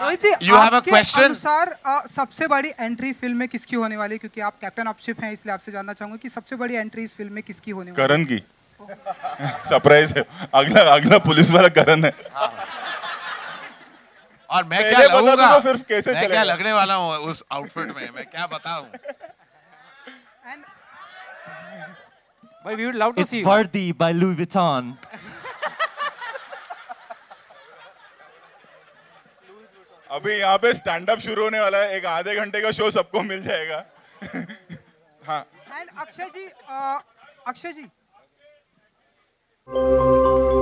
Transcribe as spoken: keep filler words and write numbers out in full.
Rohit ji, you have a आपके question? अनुसार अ, सबसे बड़ी एंट्री फिल्म में किसकी होने वाली है? क्योंकि आप कैप्टन ऑफ शिप हैं, इसलिए आपसे जानना चाहूंगा कि सबसे बड़ी एंट्री इस फिल्म में किसकी होने वाली है? करण की। सरप्राइज है, अगला अगला पुलिस वाला करण है। और मैं पहले क्या बता दो लगूंगा, तो फिर कैसे मैं क्या चलेगा? लगने वाला हूँ उस आउटफिट में, मैं क्या बताऊं? But we would love to It's see you. Vardy by Louis Vuitton. अभी यहाँ पे स्टैंड अप शुरू होने वाला है, एक आधे घंटे का शो सबको मिल जाएगा। हाँ। एंड अक्षय जी, अ, अक्षय जी